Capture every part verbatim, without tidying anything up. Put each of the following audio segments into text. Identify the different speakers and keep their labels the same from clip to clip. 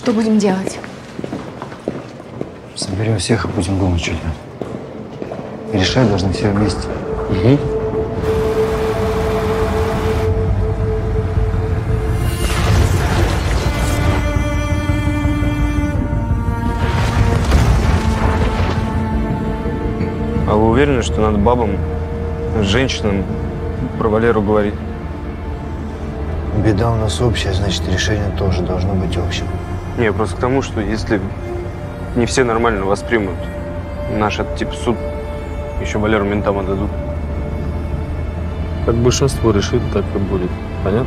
Speaker 1: Что будем делать?
Speaker 2: Соберем всех и будем думать, что делать. И решать должны все вместе.
Speaker 3: Угу. А вы уверены, что надо бабам, женщинам про Валеру говорить?
Speaker 2: Беда у нас общая, значит, решение тоже должно быть общим.
Speaker 3: Не, просто к тому, что если не все нормально воспримут наш этот тип суд, еще Валеру ментам отдадут.
Speaker 4: Как большинство решит, так и будет. Понятно?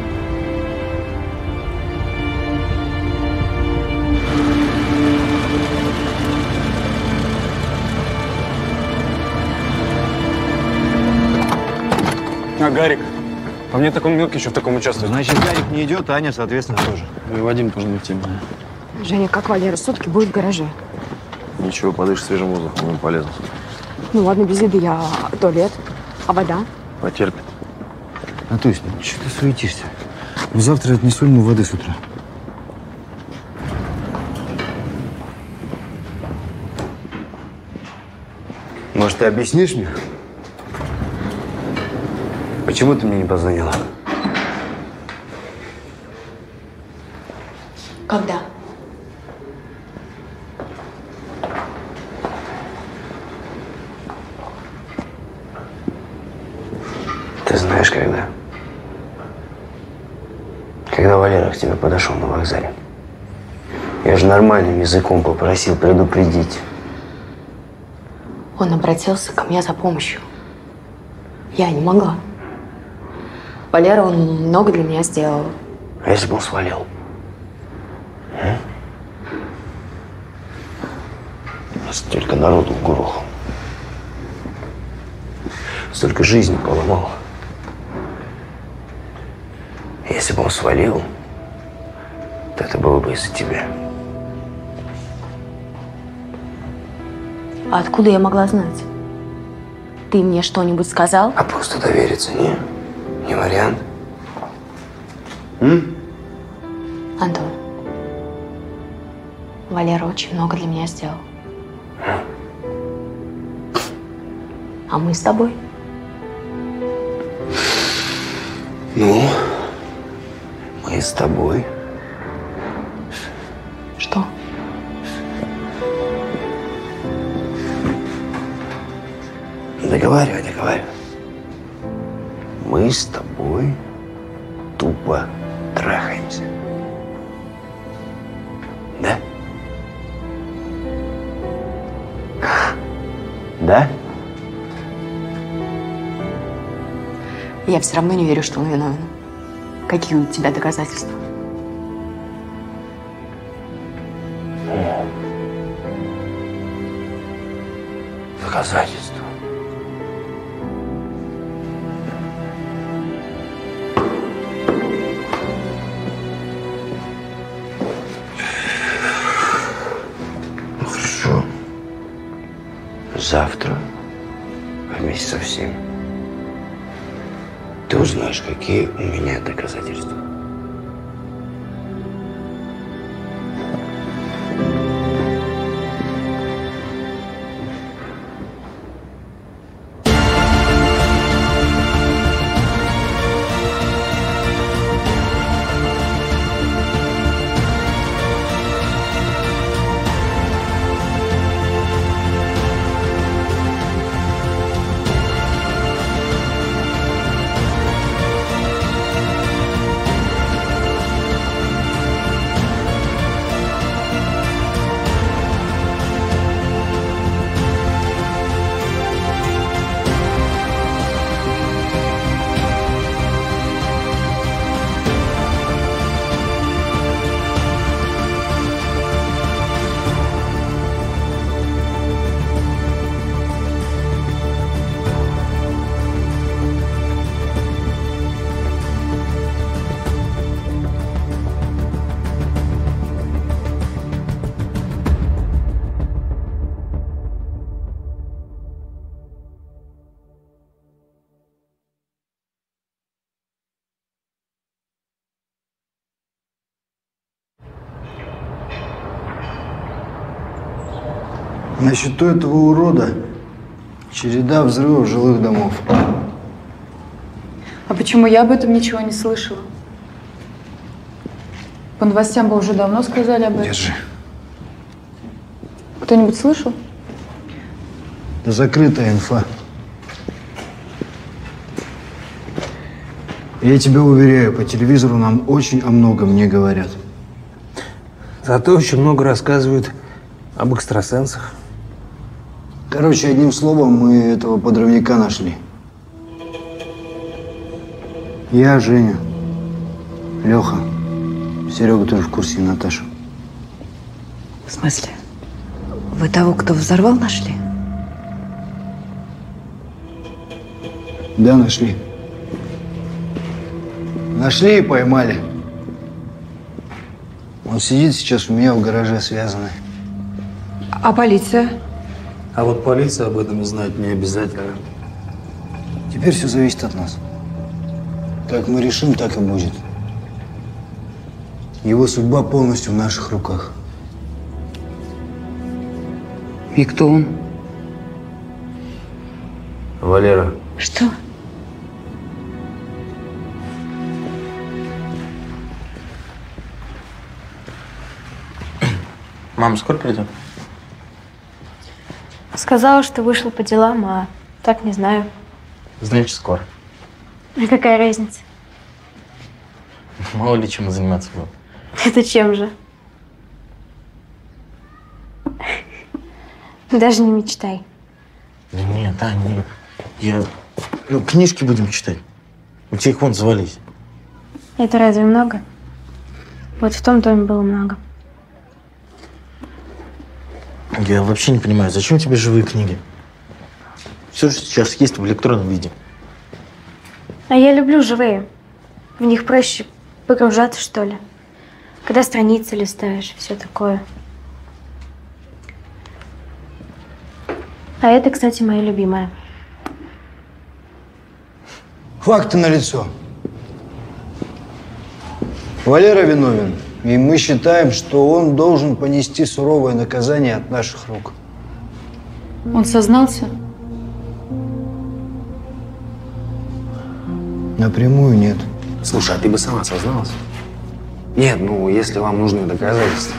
Speaker 3: А Гарик? По мне так он мелкий еще в таком участвует.
Speaker 2: Значит, Гарик не идет, а Аня, соответственно, тоже.
Speaker 3: И Вадим тоже не в теме.
Speaker 1: Женя, как Валера сутки будет в гараже?
Speaker 4: Ничего, подышь свежим воздухом, ему полезно.
Speaker 1: Ну ладно, без еды, я туалет. А вода?
Speaker 4: Потерпит.
Speaker 2: Натусь, ну что ты суетишься? Завтра отнесу ему воды с утра.
Speaker 5: Может, ты объяснишь мне? Почему ты мне не позвонила?
Speaker 1: Когда?
Speaker 5: Ты знаешь, когда? Когда Валера к тебе подошел на вокзале. Я же нормальным языком попросил предупредить.
Speaker 1: Он обратился ко мне за помощью. Я не могла. Валера, он много для меня сделал.
Speaker 5: А если бы он свалил? А? Столько народу угрохал. Столько жизней поломал. Если бы он свалил, то это было бы из-за тебя.
Speaker 1: А откуда я могла знать? Ты мне что-нибудь сказал?
Speaker 5: А просто довериться не, не вариант. М?
Speaker 1: Антон, Валера очень много для меня сделал. А мы с тобой?
Speaker 5: Ну, мы с тобой.
Speaker 1: Что?
Speaker 5: Договаривай, договаривай. Мы с тобой тупо трахаемся. Да? Да?
Speaker 1: Я все равно не верю, что он виновен. Какие у тебя доказательства?
Speaker 5: Доказательства. Ну, хорошо. Завтра вместе со всеми ты узнаешь, какие у меня доказательства.
Speaker 2: На счету этого урода череда взрывов жилых домов.
Speaker 6: А почему я об этом ничего не слышала? По новостям бы уже давно сказали об этом.
Speaker 2: Держи.
Speaker 6: Кто-нибудь слышал?
Speaker 2: Это закрытая инфа. Я тебя уверяю, по телевизору нам очень о многом не говорят.
Speaker 7: Зато очень много рассказывают об экстрасенсах.
Speaker 2: Короче, одним словом, мы этого подрывника нашли. Я, Женя, Леха, Серега тоже в курсе, и Наташа.
Speaker 8: В смысле? Вы того, кто взорвал, нашли?
Speaker 2: Да, нашли. Нашли и поймали. Он сидит сейчас у меня в гараже связанный.
Speaker 8: А полиция?
Speaker 7: А вот полиция об этом знать не обязательно.
Speaker 2: Теперь все зависит от нас. Как мы решим, так и будет. Его судьба полностью в наших руках.
Speaker 8: И кто он?
Speaker 7: Валера.
Speaker 8: Что?
Speaker 9: Мама скоро придет?
Speaker 10: Сказала, что вышла по делам, а так не знаю.
Speaker 9: Значит, скоро.
Speaker 10: А какая разница?
Speaker 9: Мало ли чем заниматься было.
Speaker 10: Это чем же? Даже не мечтай.
Speaker 9: Да нет, а, нет. Я... Ну, книжки будем читать. У тебя их вон завались.
Speaker 10: Это разве много? Вот в том доме было много.
Speaker 9: Я вообще не понимаю, зачем тебе живые книги? Все же сейчас есть в электронном виде.
Speaker 10: А я люблю живые. В них проще погружаться, что ли. Когда страницы листаешь, все такое. А это, кстати, моя любимая.
Speaker 2: Факты налицо. Валера виновен, и мы считаем, что он должен понести суровое наказание от наших рук.
Speaker 6: Он сознался?
Speaker 2: Напрямую нет.
Speaker 7: Слушай, а ты бы сама созналась? Нет, ну, если вам нужны доказательства.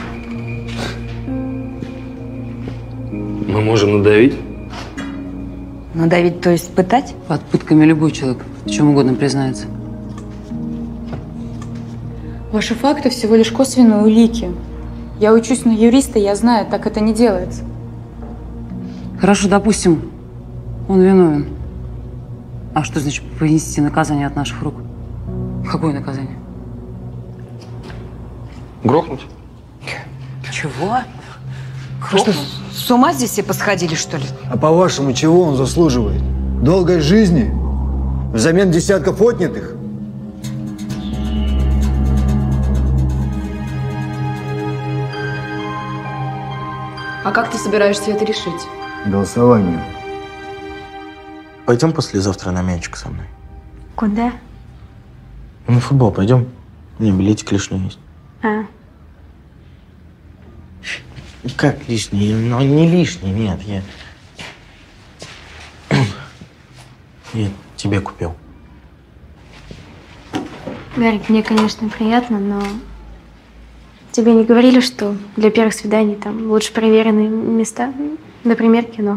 Speaker 7: Мы можем надавить?
Speaker 8: Надавить, то есть пытать?
Speaker 11: Под пытками любой человек в чем угодно признается.
Speaker 6: Ваши факты всего лишь косвенные улики. Я учусь на юриста, я знаю, так это не делается.
Speaker 11: Хорошо, допустим, он виновен. А что значит понести наказание от наших рук? Какое наказание?
Speaker 3: Грохнуть?
Speaker 8: Чего? Вы что, с ума здесь все посходили, что ли?
Speaker 2: А по-вашему, чего он заслуживает? Долгой жизни? Взамен десятков отнятых?
Speaker 6: А как ты собираешься это решить?
Speaker 2: Голосование.
Speaker 9: Пойдем послезавтра на мячик со мной.
Speaker 10: Куда?
Speaker 9: На футбол пойдем. У меня билетик лишний есть.
Speaker 10: А.
Speaker 9: Как лишний? Ну, не лишний, нет. Я... Я тебе купил.
Speaker 10: Гарик, мне, конечно, приятно, но тебе не говорили, что для первых свиданий там лучше проверенные места? Например, кино.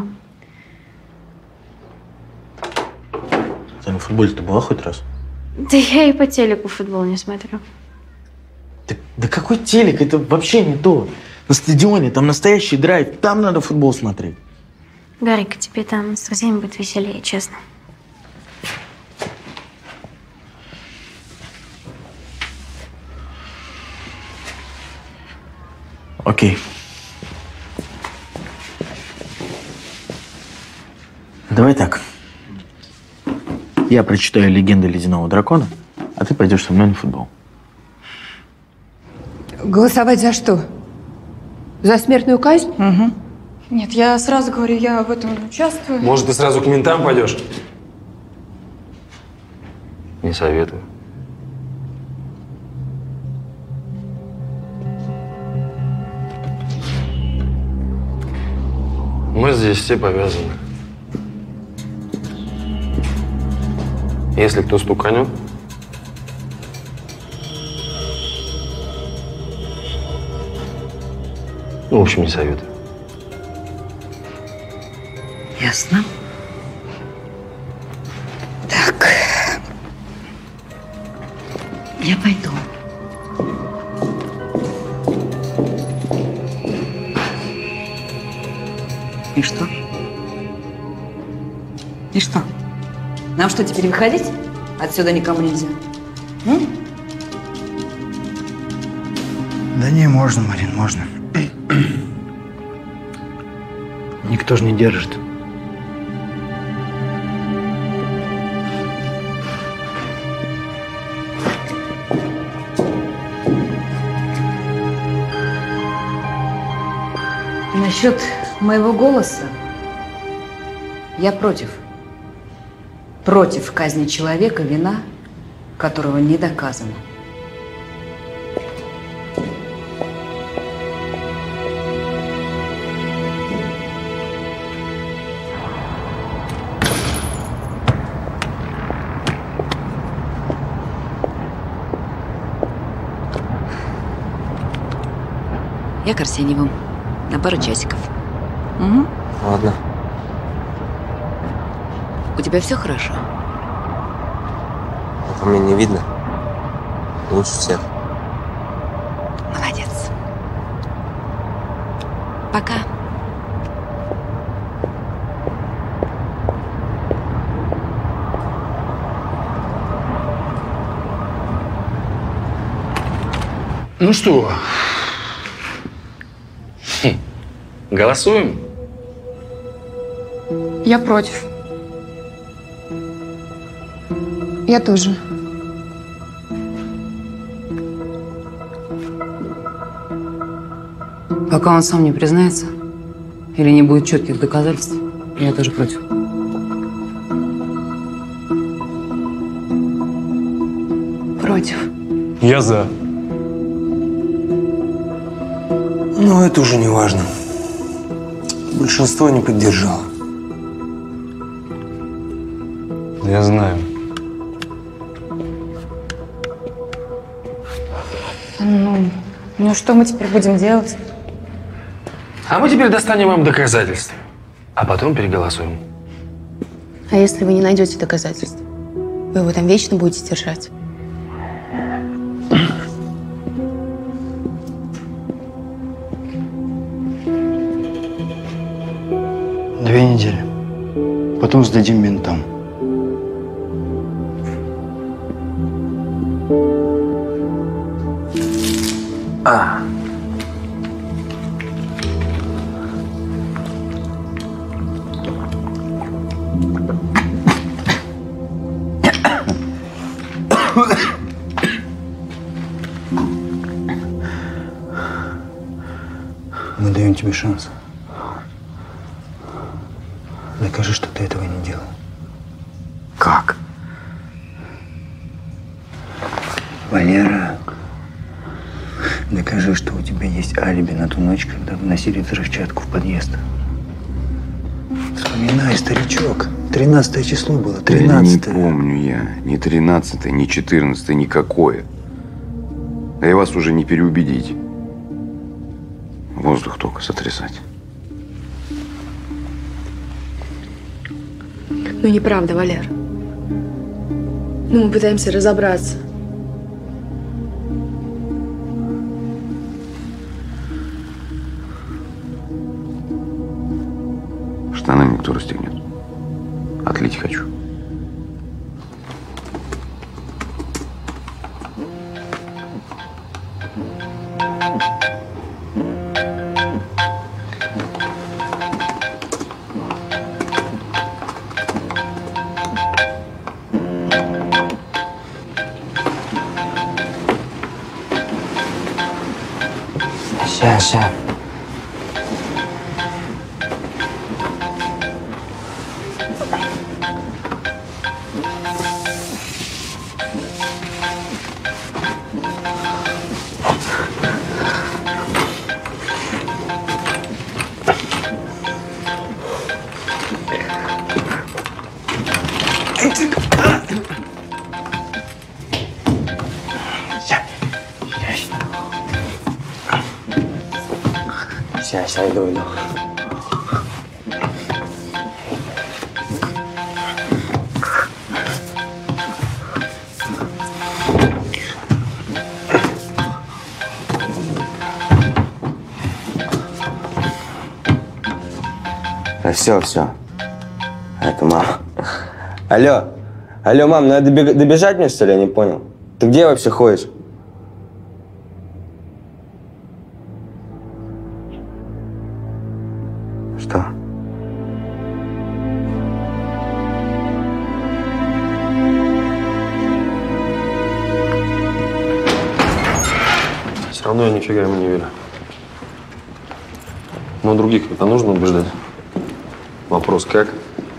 Speaker 9: Ты на футболе-то была хоть раз?
Speaker 10: Да я и по телеку футбол не смотрю.
Speaker 9: Да, да какой телек? Это вообще не то. На стадионе там настоящий драйв. Там надо футбол смотреть.
Speaker 10: Гарик, тебе там с друзьями будет веселее, честно.
Speaker 9: Окей. Давай так. Я прочитаю «Легенды ледяного дракона», а ты пойдешь со мной на футбол.
Speaker 8: Голосовать за что? За смертную казнь?
Speaker 6: Угу. Нет, я сразу говорю, я в этом не участвую.
Speaker 7: Может, ты сразу к ментам пойдешь?
Speaker 3: Не советую.
Speaker 7: Мы здесь все повязаны. Если кто стуканет, ну, в общем, не советую.
Speaker 8: Ясно. Так. Я пойду. И что? И что? Нам что, теперь выходить? Отсюда никому нельзя. М?
Speaker 2: Да не, можно, Марин, можно. Никто же не держит.
Speaker 8: Насчет моего голоса я против. Против казни человека, вина которого не доказана. Я к Арсеньевым. На пару часиков. Угу.
Speaker 7: Ладно.
Speaker 8: У тебя все хорошо?
Speaker 7: А по мне не видно. Лучше всех.
Speaker 8: Молодец. Пока.
Speaker 9: Ну что, хм. Голосуем?
Speaker 6: Я против. Я тоже.
Speaker 11: Пока он сам не признается или не будет четких доказательств, я тоже против.
Speaker 6: Против.
Speaker 4: Я за.
Speaker 7: Ну, это уже не важно. Большинство не поддержало.
Speaker 3: Я знаю.
Speaker 6: Ну, ну что мы теперь будем делать?
Speaker 7: А мы теперь достанем вам доказательства, а потом переголосуем.
Speaker 1: А если вы не найдете доказательств? Вы его там вечно будете держать?
Speaker 2: Две недели. Потом сдадим ментам.
Speaker 7: А.
Speaker 2: Мы даем тебе шанс. Докажи, что ты этого не делал.
Speaker 5: Как?
Speaker 2: Валера, докажи, что у тебя есть алиби на ту ночь, когда вносили взрывчатку в подъезд. Вспоминай, старичок. Тринадцатое число было, тринадцатое.
Speaker 12: Да не помню я. Ни тринадцатое, ни четырнадцатое, никакое. Да и вас уже не переубедить. Воздух только сотрясать.
Speaker 1: Ну, неправда, Валер. Ну, мы пытаемся разобраться.
Speaker 12: Штаны никто расстегнет. Отлить хочу.
Speaker 5: Ща, ща. Сейчас иду, иду. Да все, все. Это мама. Алло. Алло, мам, надо добег- добежать мне, что ли? Я не понял. Ты где вообще ходишь? Что?
Speaker 4: Все равно я нифига ему не верю. Но других-то нужно убеждать. Вопрос как?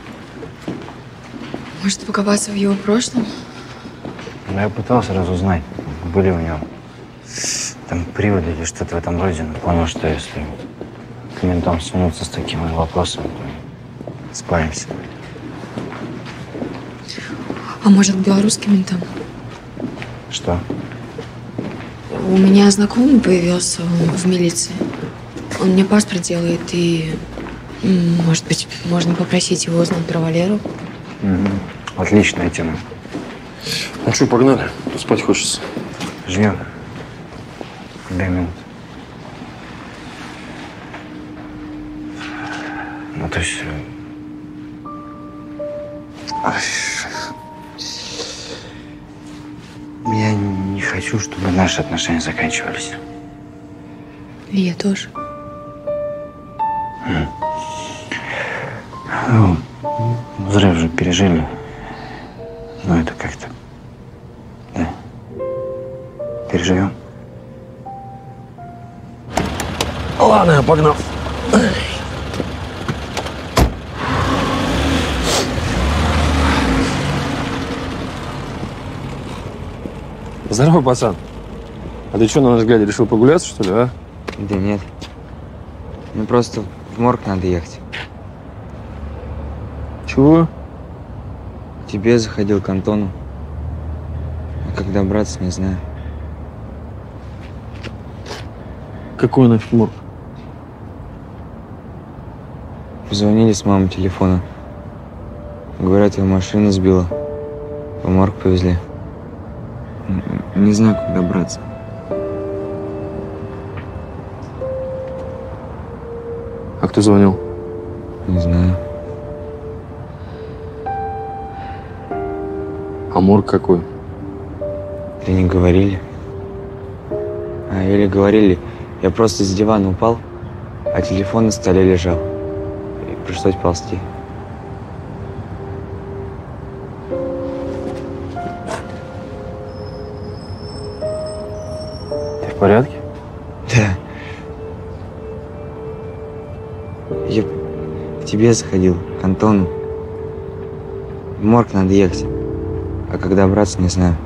Speaker 1: Может, покопаться в его прошлом?
Speaker 2: Ну, я пытался разузнать, были у него там приводы или что-то в этом роде, но понял, что если к ментам сунуться с такими вопросами, то спалимся.
Speaker 1: А может, к белорусским ментам?
Speaker 2: Что?
Speaker 1: У меня знакомый появился в милиции. Он мне паспорт делает, и, м, может быть, можно попросить его узнать про Валеру?
Speaker 2: Угу. Отличная тема.
Speaker 4: Ну что, погнали? Спать хочется.
Speaker 2: Ждем. Дай минут. Ну, то есть... Я не хочу, чтобы наши отношения заканчивались.
Speaker 1: И я тоже.
Speaker 2: Ну, взрыв же пережили. Ну, это как-то... Да. Переживем.
Speaker 4: Ладно, я погнал. Здорово, пацан. А ты что, на наш взгляде, решил прогуляться, что ли, а?
Speaker 5: Да нет. Мне просто в морг надо ехать.
Speaker 4: Чего?
Speaker 5: К тебе заходил к Антону. А как добраться, не знаю.
Speaker 4: Какой нафиг морг?
Speaker 5: Позвонили с мамой телефона. Говорят, ее машина сбила. В морг повезли. Н- Не знаю, как добраться.
Speaker 4: А кто звонил?
Speaker 5: Не знаю.
Speaker 4: А морг какой?
Speaker 5: Да не говорили. А, или говорили, я просто с дивана упал, а телефон на столе лежал. И пришлось ползти.
Speaker 4: Ты в порядке?
Speaker 5: Да. Я к тебе заходил, к Антону. В морг надо ехать. А как добраться, не знаю.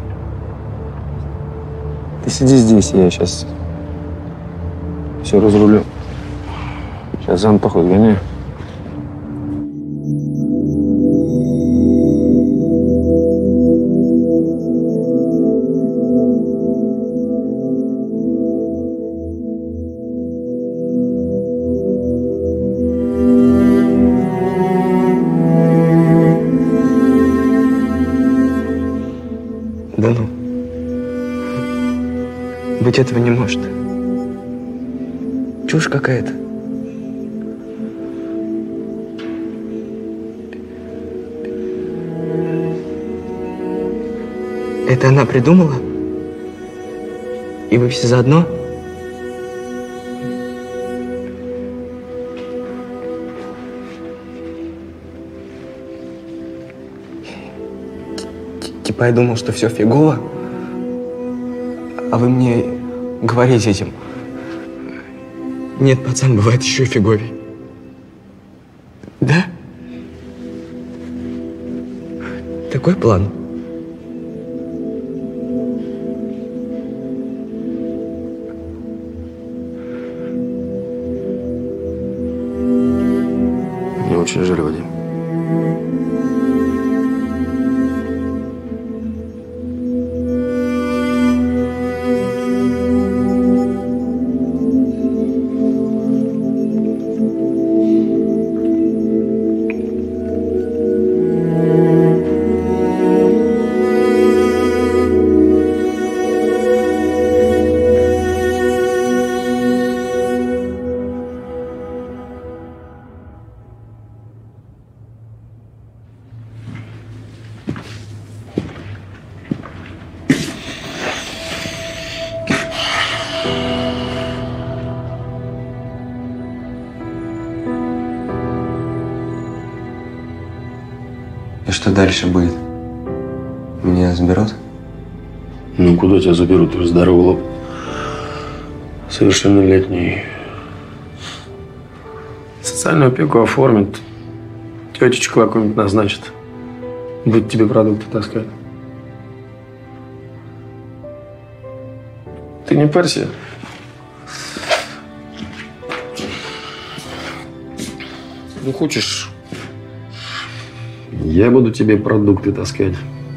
Speaker 4: Ты сиди здесь, я сейчас все разрулю. Сейчас за Антохой гоняю.
Speaker 5: Да ну. Быть этого не может. Чушь какая-то. Это она придумала? И вы все заодно? Типа я думал, что все фигово, а вы мне говорите этим. Нет, пацан, бывает еще фиговей. Да? Такой план.
Speaker 4: Мне очень жаль, Вадим.
Speaker 5: И что дальше будет? Меня заберут?
Speaker 7: Ну, куда тебя заберут? Ты же здоровый лоб. Совершеннолетний. Социальную опеку оформят. Тетечку какую-нибудь назначат. Будет тебе продукты таскать. Ты не парься. Ну, хочешь, я буду тебе продукты таскать.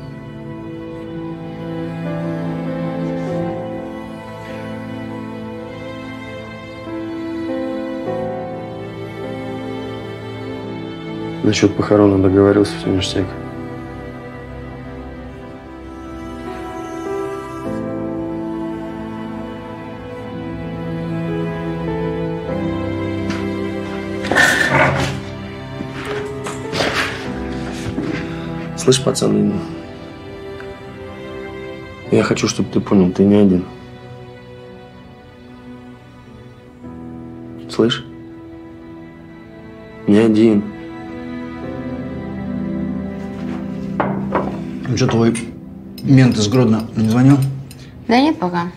Speaker 7: Насчет похорона договорился, все ништяк. Слышь, пацаны, я хочу, чтобы ты понял, ты не один. Слышь? Не один.
Speaker 2: Ну что, твой мент из Гродно не звонил?
Speaker 1: Да нет пока.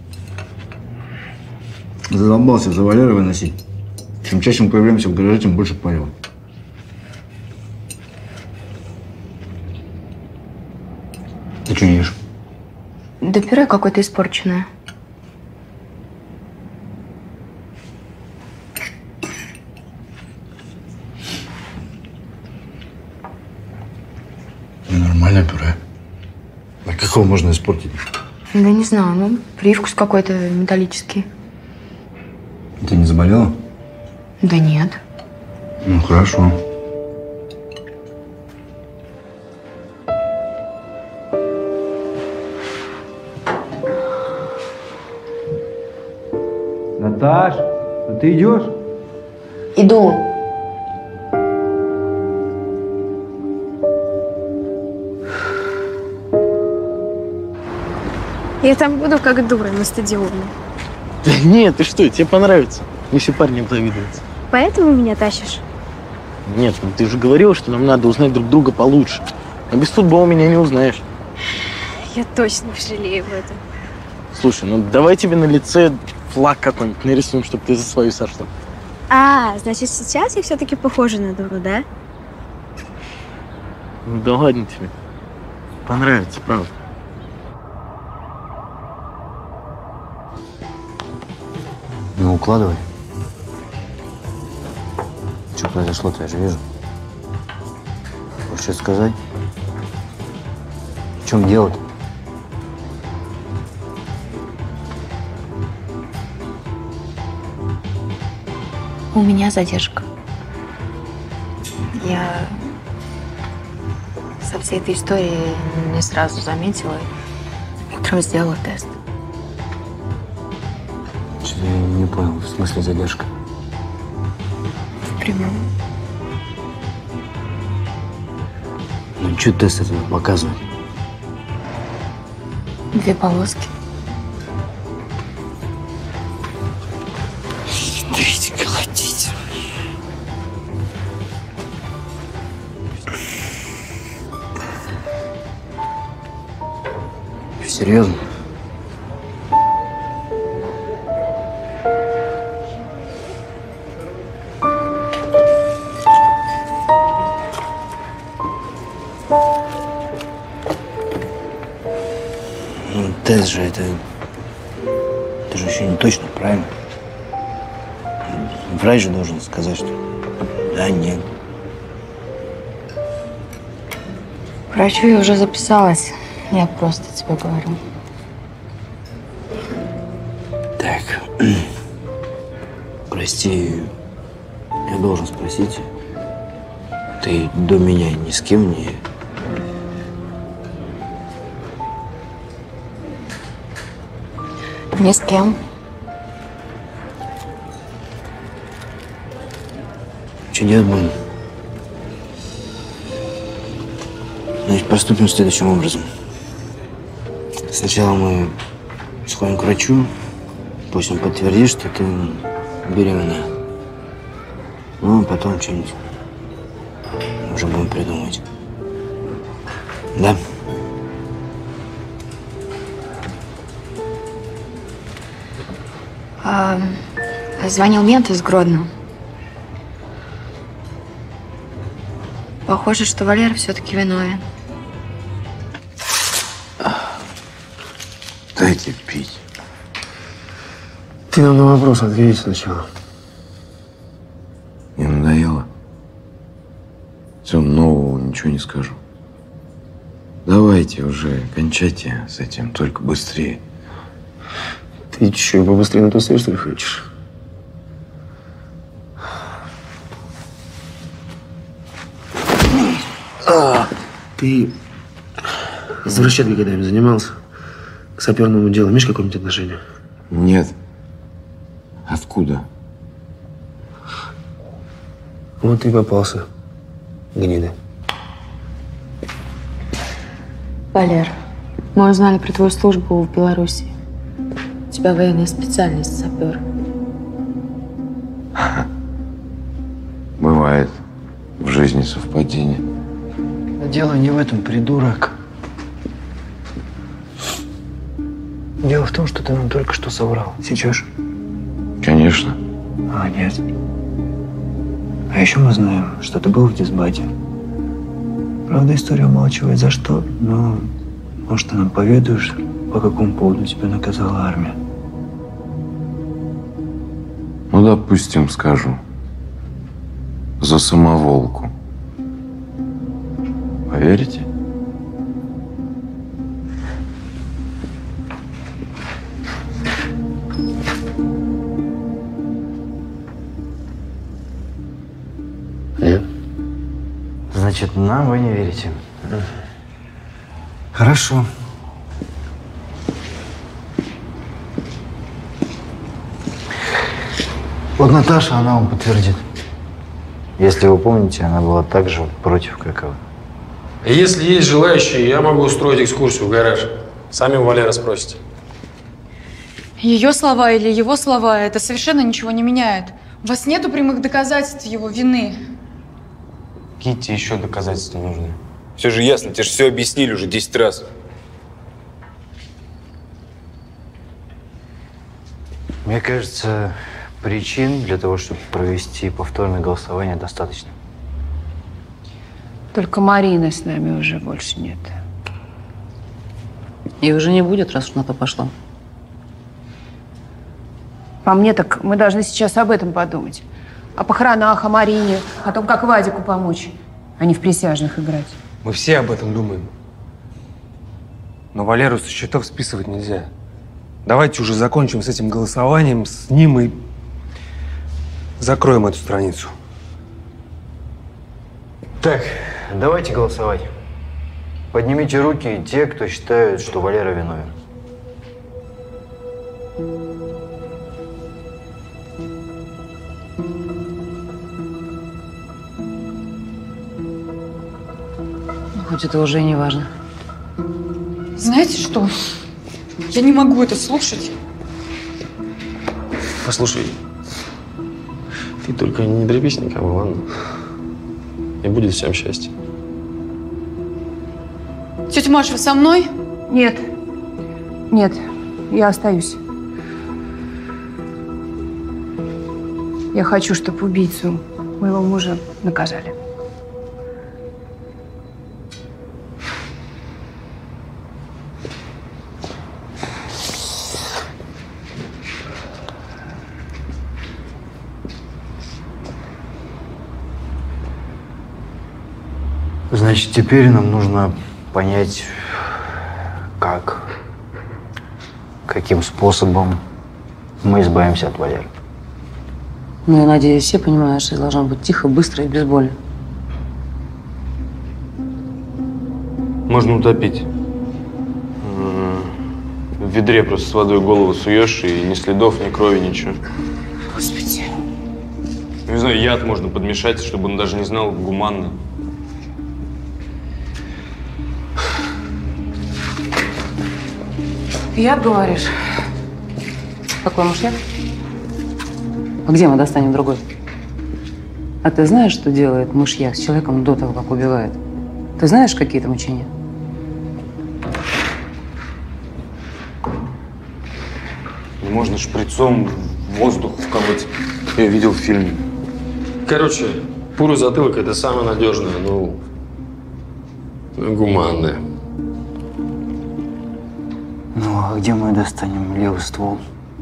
Speaker 2: Задолбался за Валерой выносить. Чем чаще мы появляемся в гараже, тем больше палева. Ты что не ешь?
Speaker 1: Да пюре какое-то испорченное.
Speaker 2: Нормальное пюре. А какого можно испортить?
Speaker 1: Да не знаю, ну, привкус какой-то металлический.
Speaker 2: Ты не заболела?
Speaker 1: Да нет.
Speaker 2: Ну, хорошо.
Speaker 5: Наташ, ну ты идешь?
Speaker 1: Иду.
Speaker 10: Я там буду как дура на стадионе.
Speaker 9: Да нет, ты что, тебе понравится. Мне все парни обзавидуются.
Speaker 10: Поэтому меня тащишь?
Speaker 9: Нет, ну ты же говорил, что нам надо узнать друг друга получше. А без футбола меня не узнаешь.
Speaker 10: Я точно пожалею об этом.
Speaker 9: Слушай, ну давай тебе на лице флаг какой-нибудь нарисуем, чтобы ты за свою сошла.
Speaker 10: А, значит, сейчас я все-таки похожа на дуру, да?
Speaker 9: Ну да ладно тебе. Понравится, правда.
Speaker 2: Ну, укладывай. Что произошло-то, я же вижу. Хочешь что-то сказать? В чем дело-то?
Speaker 1: У меня задержка. Я со всей этой историей не сразу заметила. Утром сделала тест.
Speaker 2: Что-то я не понял, в смысле задержка?
Speaker 1: В прямом.
Speaker 2: Ну, что тест этого показывает?
Speaker 1: Две полоски.
Speaker 2: Дайте колотить. Серьезно? Ну, тест же это... Это же еще не точно, правильно? Врач же должен сказать, что да, нет.
Speaker 1: К врачу я уже записалась. Я просто тебе говорю.
Speaker 2: Так. Прости, я должен спросить. Ты до меня ни с кем не...
Speaker 1: Ни с кем.
Speaker 2: Что делать будем? Значит, поступим следующим образом. Сначала мы сходим к врачу, пусть он подтвердит, что ты беременна. Ну, а потом что-нибудь уже будем придумывать. Да.
Speaker 1: А, звонил мент из Гродно. Похоже, что Валера все-таки виновен.
Speaker 12: Дайте пить.
Speaker 7: Ты нам на вопрос ответь сначала.
Speaker 12: Не надоело? Все, нового ничего не скажу. Давайте уже, кончайте с этим, только быстрее.
Speaker 7: Ты что, побыстрее на ту свет, что ли, хочешь? А, ты с взрывчаткой когда-нибудь занимался? К саперному делу имеешь какое-нибудь отношение?
Speaker 12: Нет. Откуда?
Speaker 7: Вот ты и попался, гнида.
Speaker 1: Валер, мы узнали про твою службу в Беларуси. У тебя военная специальность, сапер.
Speaker 12: Бывает в жизни совпадение.
Speaker 2: Дело не в этом, придурок. Дело в том, что ты нам только что соврал. Сечешь?
Speaker 12: Конечно.
Speaker 2: А, нет. А еще мы знаем, что ты был в дисбате. Правда, история умалчивает за что, но, может, ты нам поведаешь, по какому поводу тебя наказала армия?
Speaker 12: Ну, допустим, скажу. За самоволку. Поверите?
Speaker 2: Нет. Значит, нам вы не верите. Хорошо. Вот Наташа, она вам подтвердит. Если вы помните, она была так же против, как и вы.
Speaker 7: Если есть желающие, я могу устроить экскурсию в гараж. Сами у Валера спросите.
Speaker 6: Ее слова или его слова, это совершенно ничего не меняет. У вас нету прямых доказательств его вины.
Speaker 3: Какие тебе еще доказательства нужны? Все же ясно, тебе же все объяснили уже десять раз.
Speaker 2: Мне кажется, причин для того, чтобы провести повторное голосование, достаточно.
Speaker 11: Только Марины с нами уже больше нет. И уже не будет, раз уж на то пошло.
Speaker 13: По мне, так мы должны сейчас об этом подумать. О похоронах, о Марине, о том, как Вадику помочь, а не в присяжных играть.
Speaker 7: Мы все об этом думаем. Но Валеру со счетов списывать нельзя. Давайте уже закончим с этим голосованием, с ним и закроем эту страницу.
Speaker 2: Так, давайте голосовать. Поднимите руки те, кто считают, что Валера виновен.
Speaker 11: Хоть это уже и не важно.
Speaker 6: Знаете что? Я не могу это слушать.
Speaker 7: Послушай, ты только не дрепись никому, ладно? И будет всем счастье.
Speaker 6: Тетя Маша, вы со мной?
Speaker 13: Нет. Нет, я остаюсь. Я хочу, чтобы убийцу моего мужа наказали.
Speaker 2: Значит, теперь нам нужно понять, как, каким способом мы избавимся от Валеры.
Speaker 11: Ну, я надеюсь, все понимают, что должно быть тихо, быстро и без боли.
Speaker 3: Можно утопить. В ведре просто с водой голову суешь, и ни следов, ни крови, ничего.
Speaker 13: Господи.
Speaker 3: Не знаю, яд можно подмешать, чтобы он даже не знал, гуманно.
Speaker 11: Яд, говоришь? Какой мышьяк? А где мы достанем другой? А ты знаешь, что делает мышьяк с человеком до того, как убивает? Ты знаешь, какие это мучения?
Speaker 7: можно шприцом воздух вколоть. Я видел в фильме.
Speaker 14: Короче, пуру затылок – это самое надежное, ну, гуманное.
Speaker 2: Ну, а где мы достанем левый ствол?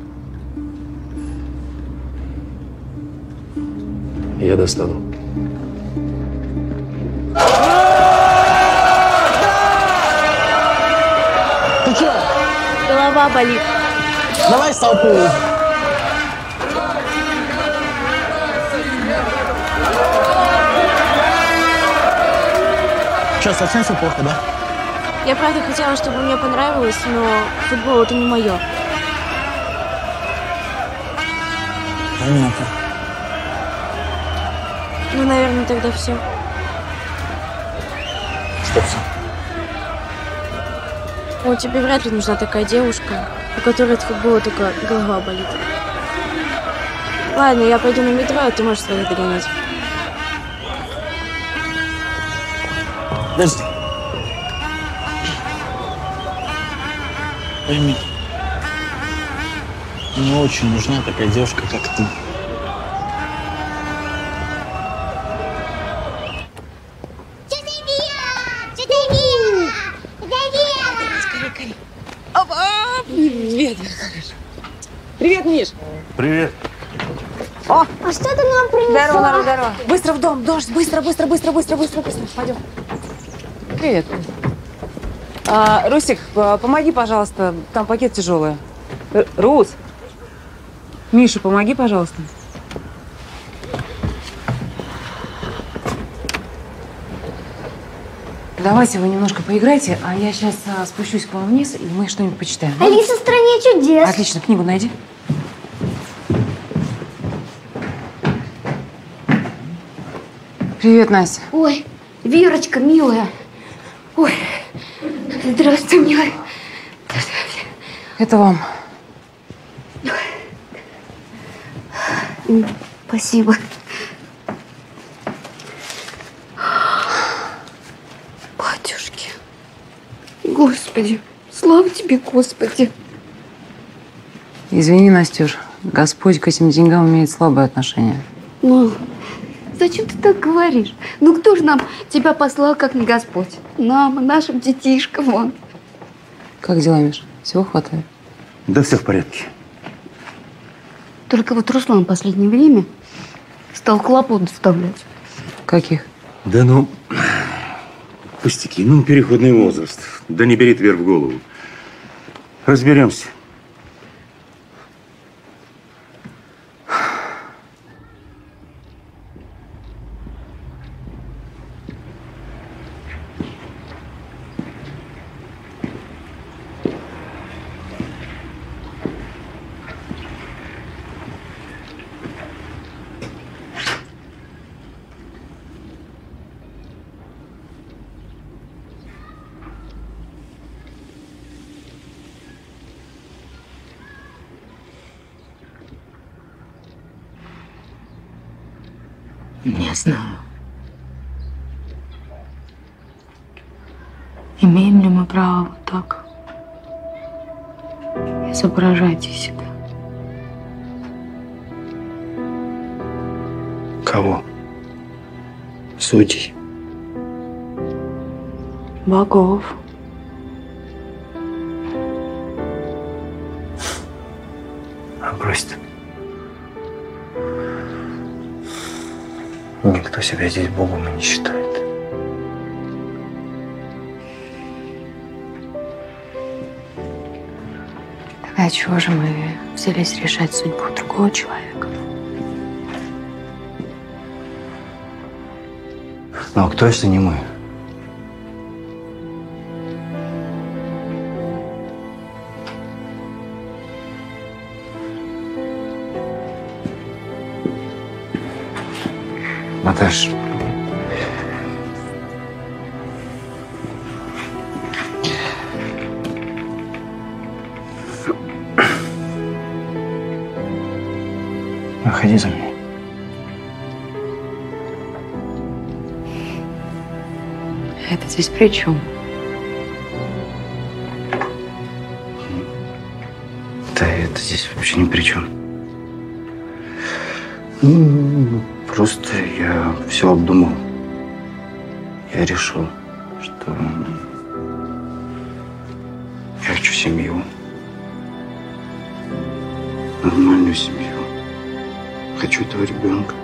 Speaker 14: Я достану.
Speaker 10: Ты чё? Голова болит.
Speaker 9: Давай столпу. Что, совсем все плохо, да?
Speaker 10: Я правда хотела, чтобы мне понравилось, но футбол это не мое.
Speaker 9: Понятно.
Speaker 10: Ну, наверное, тогда все.
Speaker 9: Что все?
Speaker 10: Ну, тебе вряд ли нужна такая девушка, у которой от футбола только голова болит. Ладно, я пойду на метро, а ты можешь своих догонять.
Speaker 9: Подожди. Пойми, мне очень нужна такая девушка, как ты.
Speaker 11: Привет. Привет, Миш.
Speaker 12: Привет.
Speaker 10: О, а что ты нам принесла?
Speaker 11: Здорово, здорово, здорово. Быстро в дом, дождь, быстро, быстро, быстро, быстро, быстро, быстро. Пойдем. Привет. А, Русик, помоги, пожалуйста, там пакет тяжелый. Р- Рус. Миша, помоги, пожалуйста. Давайте вы немножко поиграйте, а я сейчас а, спущусь к вам вниз, и мы что-нибудь почитаем.
Speaker 10: Алиса в стране чудес.
Speaker 11: Отлично, книгу найди. Привет, Настя.
Speaker 15: Ой, Верочка, милая. Ой, здравствуй, милая.
Speaker 11: Это вам.
Speaker 15: Спасибо. Батюшки. Господи, слава тебе, Господи.
Speaker 11: Извини, Настюш, Господь к этим деньгам имеет слабое отношение.
Speaker 15: Ну, зачем ты так говоришь? Ну, кто же нам тебя послал, как не Господь? Нам, нашим детишкам, вон.
Speaker 11: Как дела, Миш? Всего хватает?
Speaker 12: Да все в порядке.
Speaker 15: Только вот Руслан в последнее время стал хлопот доставлять.
Speaker 11: Каких?
Speaker 12: Да ну, пустяки, ну, переходный возраст. Да не бери твер в голову. Разберемся.
Speaker 1: Не знаю. Имеем ли мы право вот так изображать из себя?
Speaker 2: Кого? Судей?
Speaker 1: Богов.
Speaker 2: А брось ты. Никто себя здесь Богом и не считает.
Speaker 1: Тогда чего же мы взялись решать судьбу другого человека?
Speaker 2: Ну а кто, если не мы? Наташ, выходи за мной.
Speaker 1: Это здесь при чем?
Speaker 2: Да это здесь вообще ни при чем. Ну, просто я все обдумал. Я решил, что я хочу семью. Нормальную семью. Хочу этого ребенка.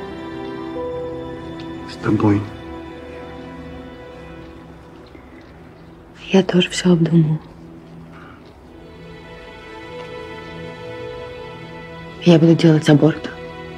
Speaker 2: С тобой.
Speaker 1: Я тоже все обдумала. Я буду делать аборт.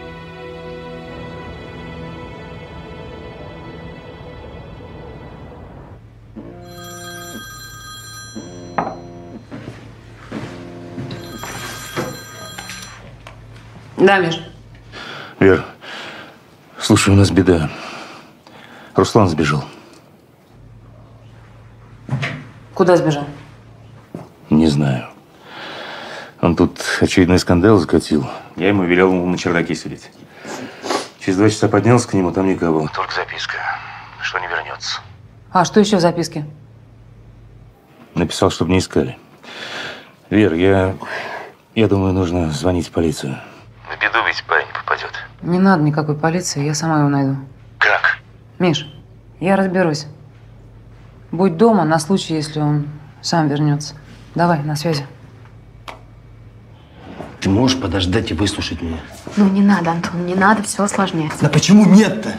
Speaker 11: Да, Миш.
Speaker 12: Вер, слушай, у нас беда. Руслан сбежал.
Speaker 11: Куда сбежал?
Speaker 12: Не знаю. Он тут очередной скандал закатил. Я ему велел ему на чердаке сидеть. Через два часа поднялся к нему, там никого. Только записка, что не вернется.
Speaker 11: А что еще в записке?
Speaker 12: Написал, чтобы не искали. Вер, я, я думаю, нужно звонить в полицию. На беду ведь парень попадет.
Speaker 11: Не надо никакой полиции, я сама его найду.
Speaker 12: Как?
Speaker 11: Миш, я разберусь. Будь дома на случай, если он сам вернется. Давай, на связи.
Speaker 16: Ты можешь подождать и выслушать меня?
Speaker 1: Ну не надо, Антон, не надо все осложнять.
Speaker 16: Да почему нет-то?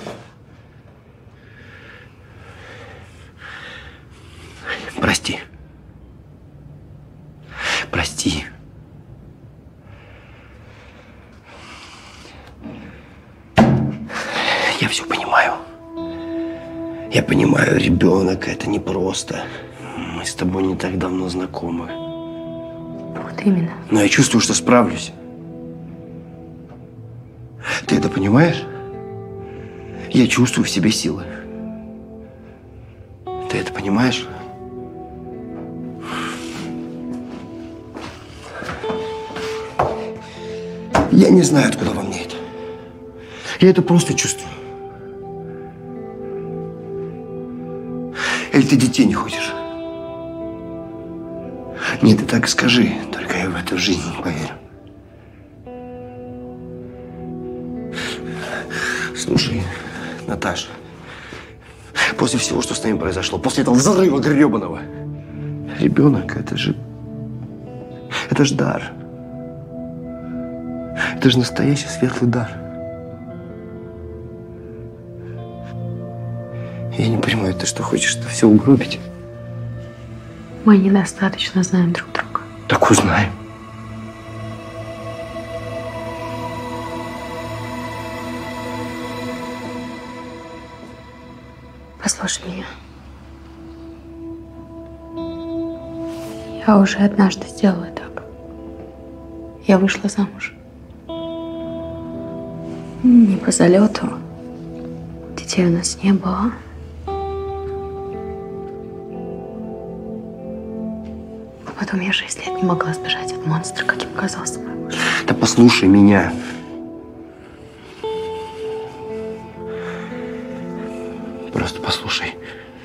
Speaker 16: Прости. Прости. Я все понимаю. Я понимаю, ребенок это непросто. Мы с тобой не так давно знакомы.
Speaker 1: Вот именно.
Speaker 16: Но я чувствую, что справлюсь. Ты это понимаешь? Я чувствую в себе силы. Ты это понимаешь? Я не знаю, откуда во мне это. Я это просто чувствую. Или ты детей не хочешь? Нет, ты так и скажи. Только я в эту жизнь не поверю. Слушай, Наташа, после всего, что с нами произошло, после этого взрыва гребаного, ребенок, это же... Это же дар. Это же настоящий светлый дар. Я не понимаю, ты что, хочешь это все угробить?
Speaker 1: Мы недостаточно знаем друг друга.
Speaker 16: Так узнаем.
Speaker 1: Послушай меня. Я уже однажды сделала так. Я вышла замуж. Не по залету. Детей у нас не было. А потом я шесть лет не могла сбежать от монстра, каким оказался мой муж.
Speaker 16: Да послушай меня. Просто послушай.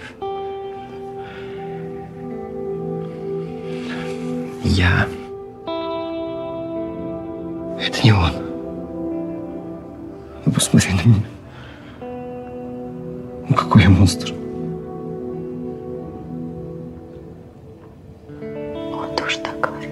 Speaker 16: Я... Это не он. Ну, посмотри на меня. Ну, какой я монстр.
Speaker 1: Он тоже так говорил.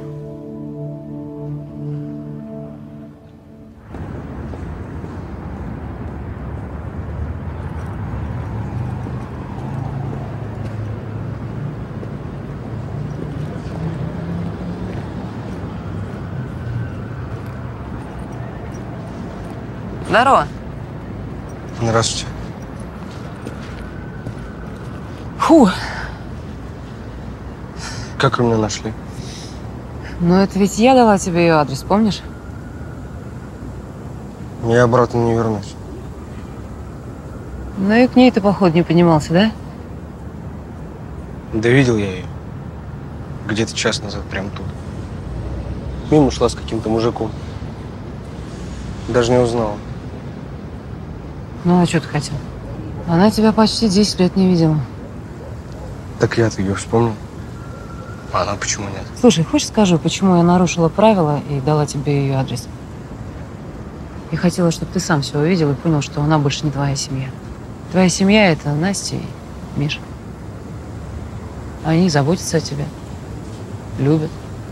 Speaker 11: Здорово.
Speaker 7: Здравствуйте.
Speaker 11: Фу.
Speaker 7: Как вы меня нашли?
Speaker 11: Ну, это ведь я дала тебе ее адрес, помнишь?
Speaker 7: Я обратно не вернусь.
Speaker 11: Ну и к ней ты, походу, не поднимался, да?
Speaker 7: Да видел я ее. Где-то час назад, прям тут. Мимо шла с каким-то мужиком. Даже не узнала.
Speaker 11: Ну, а что ты хотел? Она тебя почти десять лет не видела.
Speaker 7: Так я-то ее вспомнил. А она почему нет?
Speaker 11: Слушай, хочешь скажу, почему я нарушила правила и дала тебе ее адрес? Я хотела, чтобы ты сам все увидел и понял, что она больше не твоя семья. Твоя семья — это Настя и Миша. Они заботятся о тебе, любят.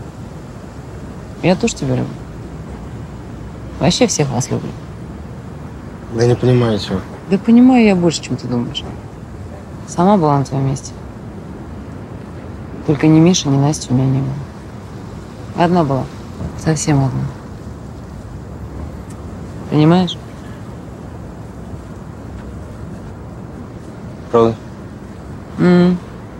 Speaker 11: Я тоже тебя люблю. Вообще всех вас люблю.
Speaker 7: Да не понимаю, чего.
Speaker 11: Да понимаю я больше, чем ты думаешь. Сама была на твоем месте. Только ни Миши, ни Насти у меня не было. Одна была. Совсем одна. Понимаешь?
Speaker 7: Правда?
Speaker 11: М.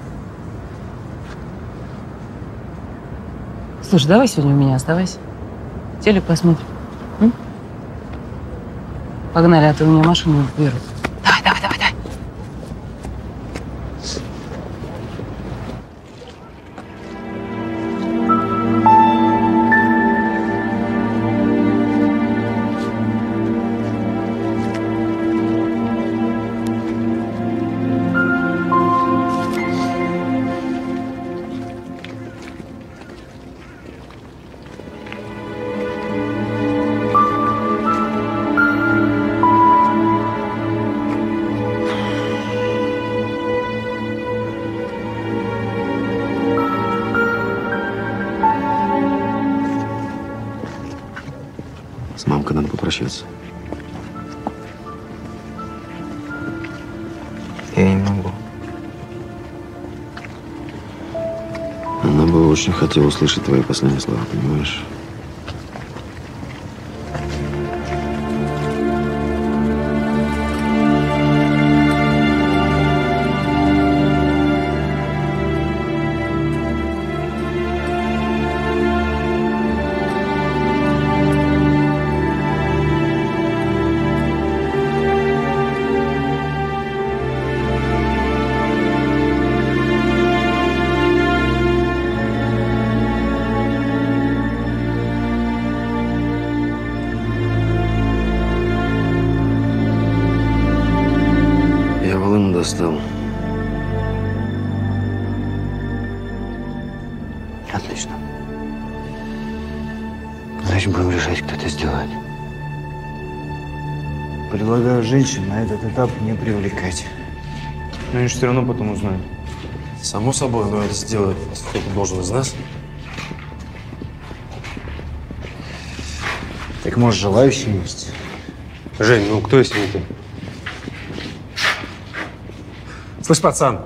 Speaker 11: Слушай, давай сегодня у меня оставайся. Телек посмотрим. М? Погнали, а то у меня машину берут. Давай, давай, давай, давай.
Speaker 16: С мамкой надо попрощаться.
Speaker 2: Я не могу.
Speaker 16: Она бы очень хотела услышать твои последние слова, понимаешь? Достал.
Speaker 2: Отлично. Значит, будем решать, кто это сделает. Предлагаю женщин на этот этап не привлекать.
Speaker 3: Но они же все равно потом узнают.
Speaker 7: Само собой, но это сделает кто-то должен из нас.
Speaker 2: Так может, желающие есть?
Speaker 7: Жень, ну кто если не ты? Слышь, пацан,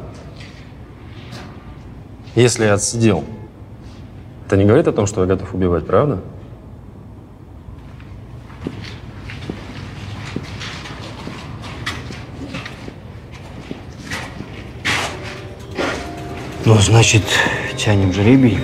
Speaker 7: если я отсидел, это не говорит о том, что я готов убивать, правда?
Speaker 2: Ну, значит, тянем жребий.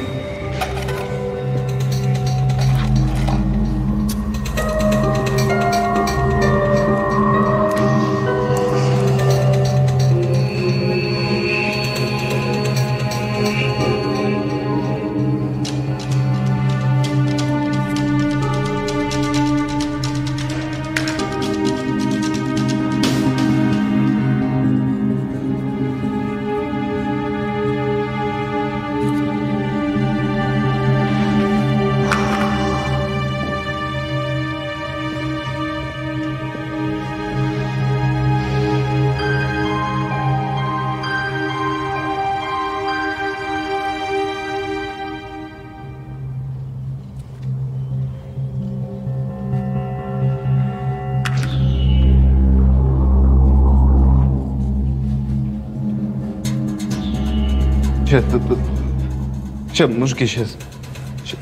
Speaker 3: Сейчас, тут, тут. Сейчас, мужики, сейчас. Сейчас,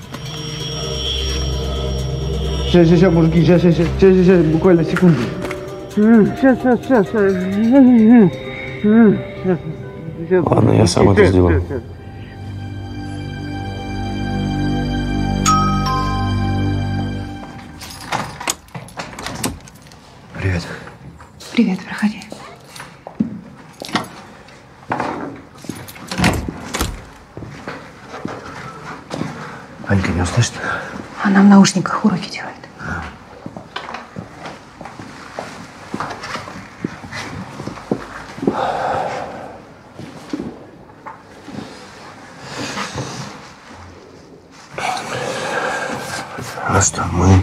Speaker 3: сейчас, сейчас, мужики, сейчас, сейчас, сейчас, сейчас, сейчас, буквально секунду. Сейчас, сейчас, сейчас, сейчас.
Speaker 7: Ладно, я сам это сделаю.
Speaker 2: Привет.
Speaker 13: Привет, проходи.
Speaker 2: Анька не услышит?
Speaker 13: Она в наушниках уроки делает.
Speaker 16: Ну что, мы...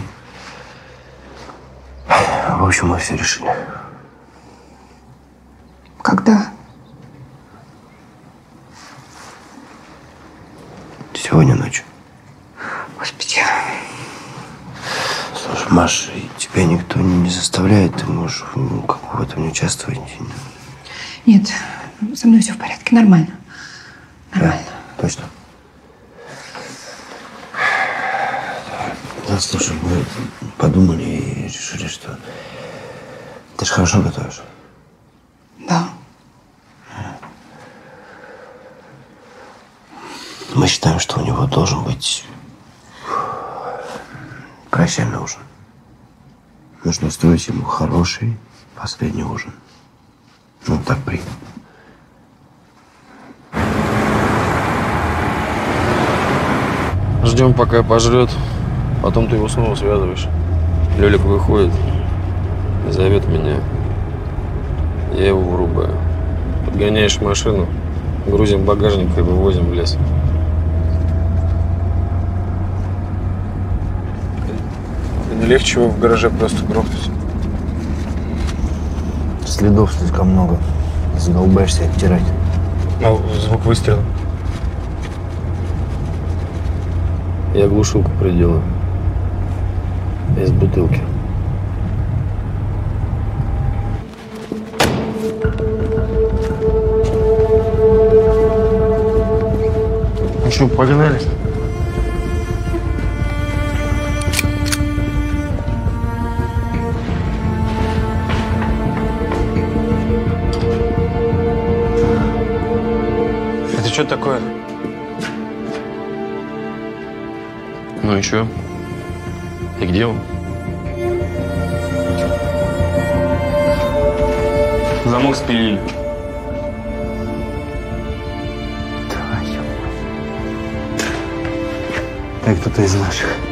Speaker 16: В общем, мы все решили.
Speaker 13: Когда?
Speaker 16: Сегодня ночью.
Speaker 13: Господи.
Speaker 16: Слушай, Маш, тебя никто не заставляет, ты можешь ну, как в этом не участвовать.
Speaker 13: Нет, со мной все в порядке, нормально. Нормально.
Speaker 16: Да, точно. Да, слушай, мы подумали и решили, что ты же хорошо готовишь.
Speaker 13: Да.
Speaker 16: Мы считаем, что у него должен быть прощальный ужин. Нужно устроить ему хороший последний ужин. Ну, так принято.
Speaker 14: Ждем, пока пожрет. Потом ты его снова связываешь. Лёлик выходит и зовет меня. Я его вырубаю. Подгоняешь машину, грузим багажник и вывозим в лес.
Speaker 3: Не легче его в гараже просто грохнуть.
Speaker 2: Следов слишком много. Задолбаешься оттирать.
Speaker 3: А звук выстрела?
Speaker 14: Я глушилку приделаю. Из бутылки.
Speaker 2: Ну что, погнали?
Speaker 3: Это что такое?
Speaker 14: Ну и чё? И где он?
Speaker 3: Замок спилили.
Speaker 2: Так, кто-то из наших.